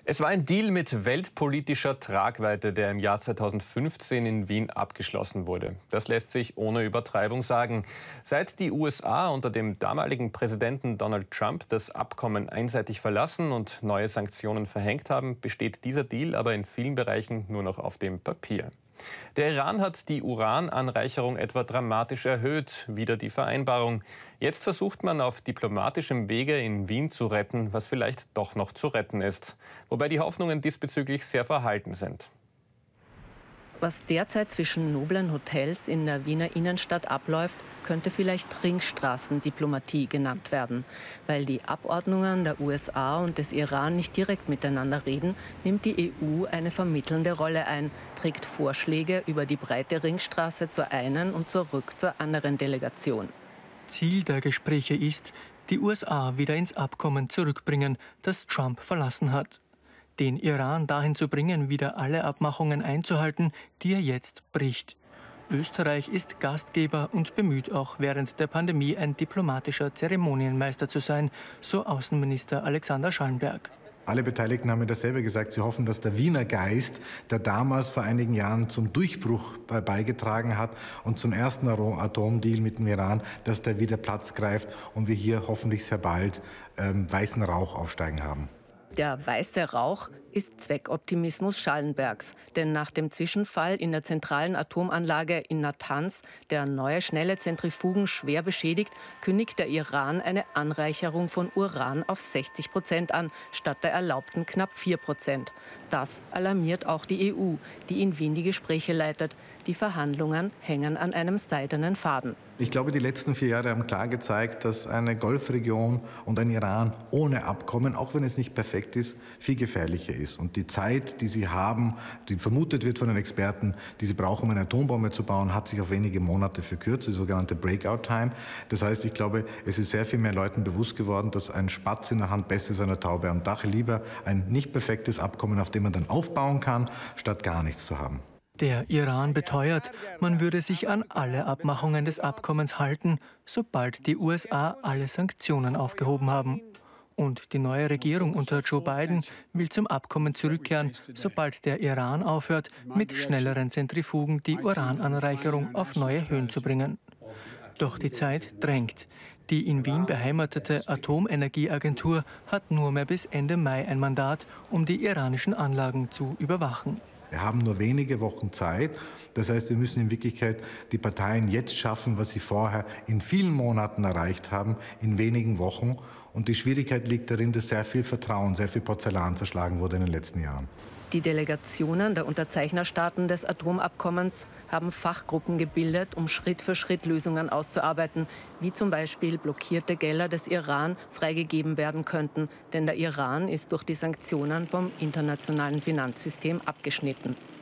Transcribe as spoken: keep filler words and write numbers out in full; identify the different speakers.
Speaker 1: Es war ein Deal mit weltpolitischer Tragweite, der im Jahr zweitausendfünfzehn in Wien abgeschlossen wurde. Das lässt sich ohne Übertreibung sagen. Seit die U S A unter dem damaligen Präsidenten Donald Trump das Abkommen einseitig verlassen und neue Sanktionen verhängt haben, besteht dieser Deal aber in vielen Bereichen nur noch auf dem Papier. Der Iran hat die Urananreicherung etwa dramatisch erhöht, wieder die Vereinbarung. Jetzt versucht man auf diplomatischem Wege in Wien zu retten, was vielleicht doch noch zu retten ist. Wobei die Hoffnungen diesbezüglich sehr verhalten sind.
Speaker 2: Was derzeit zwischen noblen Hotels in der Wiener Innenstadt abläuft, könnte vielleicht Ringstraßendiplomatie genannt werden. Weil die Abordnungen der U S A und des Iran nicht direkt miteinander reden, nimmt die E U eine vermittelnde Rolle ein, trägt Vorschläge über die breite Ringstraße zur einen und zurück zur anderen Delegation.
Speaker 3: Ziel der Gespräche ist, die U S A wieder ins Abkommen zurückbringen, das Trump verlassen hat. Den Iran dahin zu bringen, wieder alle Abmachungen einzuhalten, die er jetzt bricht. Österreich ist Gastgeber und bemüht auch während der Pandemie ein diplomatischer Zeremonienmeister zu sein, so Außenminister Alexander Schallenberg.
Speaker 4: Alle Beteiligten haben mir dasselbe gesagt. Sie hoffen, dass der Wiener Geist, der damals vor einigen Jahren zum Durchbruch beigetragen hat und zum ersten Atomdeal mit dem Iran, dass der wieder Platz greift und wir hier hoffentlich sehr bald ähm, weißen Rauch aufsteigen haben.
Speaker 2: Der weiße Rauch ist Zweckoptimismus Schallenbergs. Denn nach dem Zwischenfall in der zentralen Atomanlage in Natanz, der neue schnelle Zentrifugen schwer beschädigt, kündigt der Iran eine Anreicherung von Uran auf sechzig Prozent an, statt der erlaubten knapp vier Prozent. Das alarmiert auch die E U, die in Wien die Gespräche leitet. Die Verhandlungen hängen an einem seidenen Faden.
Speaker 4: Ich glaube, die letzten vier Jahre haben klar gezeigt, dass eine Golfregion und ein Iran ohne Abkommen, auch wenn es nicht perfekt ist, viel gefährlicher ist. Und die Zeit, die sie haben, die vermutet wird von den Experten, die sie brauchen, um eine Atombombe zu bauen, hat sich auf wenige Monate verkürzt, die sogenannte Breakout-Time. Das heißt, ich glaube, es ist sehr viel mehr Leuten bewusst geworden, dass ein Spatz in der Hand besser ist als eine Taube am Dach. Lieber ein nicht perfektes Abkommen, auf dem man dann aufbauen kann, statt gar nichts zu haben.
Speaker 3: Der Iran beteuert, man würde sich an alle Abmachungen des Abkommens halten, sobald die U S A alle Sanktionen aufgehoben haben. Und die neue Regierung unter Joe Biden will zum Abkommen zurückkehren, sobald der Iran aufhört, mit schnelleren Zentrifugen die Urananreicherung auf neue Höhen zu bringen. Doch die Zeit drängt. Die in Wien beheimatete Atomenergieagentur hat nur mehr bis Ende Mai ein Mandat, um die iranischen Anlagen zu überwachen.
Speaker 4: Wir haben nur wenige Wochen Zeit. Das heißt, wir müssen in Wirklichkeit die Parteien jetzt schaffen, was sie vorher in vielen Monaten erreicht haben, in wenigen Wochen. Und die Schwierigkeit liegt darin, dass sehr viel Vertrauen, sehr viel Porzellan zerschlagen wurde in den letzten Jahren.
Speaker 2: Die Delegationen der Unterzeichnerstaaten des Atomabkommens haben Fachgruppen gebildet, um Schritt für Schritt Lösungen auszuarbeiten, wie zum Beispiel blockierte Gelder des Iran freigegeben werden könnten. Denn der Iran ist durch die Sanktionen vom internationalen Finanzsystem abgeschnitten.